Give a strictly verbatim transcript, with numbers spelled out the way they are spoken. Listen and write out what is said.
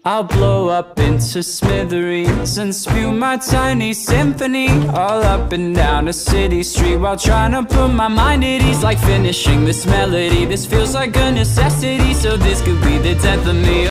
I'll blow up into smithereens and spew my tiny symphony all up and down a city street while trying to put my mind at ease. Like finishing this melody, this feels like a necessity, so this could be the death of me.